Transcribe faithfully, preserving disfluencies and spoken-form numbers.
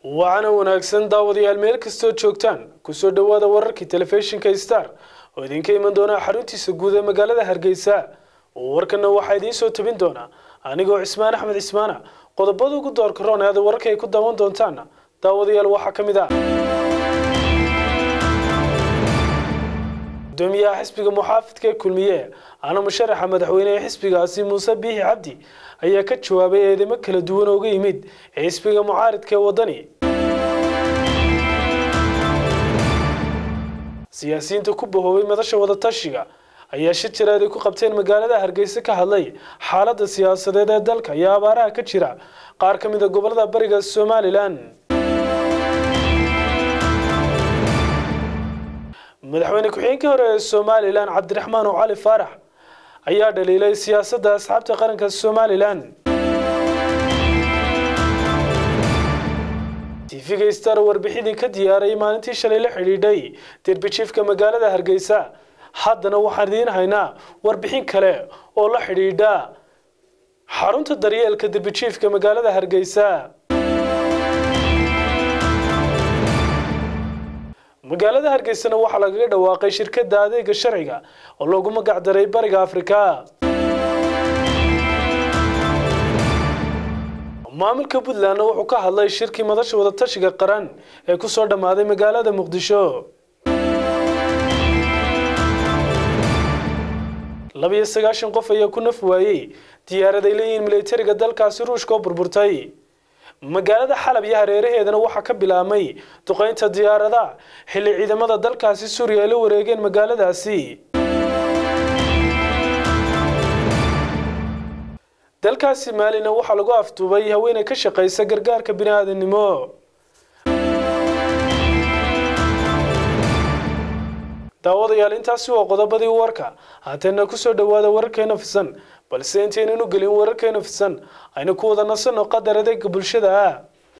وعنا وناكسن داودي الميل كستو جوجتان كسو دوادا wararkii telefishinka Star oo idinka iman doona xaruntiisa guud ee magaalada Hargeysa warkana waxa idin soo tabin doona anigoo Cismaan Axmed Cismaan qodobada ugu door karoonada wararka ay ku daawan doontaan daawadayaal waxa kamid ah دوميا حسبك محافظك كلمية أنا مشرح مدحويني حسبك عسي موسى بيه عبدي أيها كتشوابي إذا مكلا دون وقيمد حسبك معارض كوضني سياسيين تكبه هو مدرشة وضطشيقة أيها شترا ديكو قبتين مقالة هرقيسة كهالي حالة السياسة دا دالك يا بارا كتشرا قارك من دا قبل دا بريق السومالي لان مدحويني كحينك هوري السومالي لان عبد الرحمن وعلي فارح أيها دليلي سياسة دا أصحاب تقارنك السومالي لان تيفيق ستار وربحيدين كديار ايمان انتي شليل حريدي تربيشيف كمقالة دا هرقيسا حدنا وحاردين هاينا وربحين كالي اولا حريدا حارون تدريال كدربيشيف كمقالة دا هرقيسا magaalada Hargeysa waxa laga dhawaaqay shirkadda adeega sharciga oo loogu magac daray Bariga Afrika maamulka Puntland wuxuu ka hadlay shirkii madasha wada tashiga qaran ee ku soo dhamaaday magaalada Muqdisho laba iyo sagaashan qof ayaa ku naf waayay diyaarad ay leeyihiin militariga dalkaasi Ruushka oo burburtay magaalada Xalab iyo hareeraheedana waxa ka bilaamay duqeynta diyaarada xilli ciidamada dalkaasi Suuriya la wareegeen magaaladaasi dalkaasi Maalina waxa lagu afduubay haweeney ka shaqeysa gargaarka bini'aadanimo daawadayaal intaasi waa qodobadii warka haatana ku soo dhawaada wararkeena fisan balse intaynu gelin wararkeena fisan ayna ku wada nasano qadar adeeg bulshada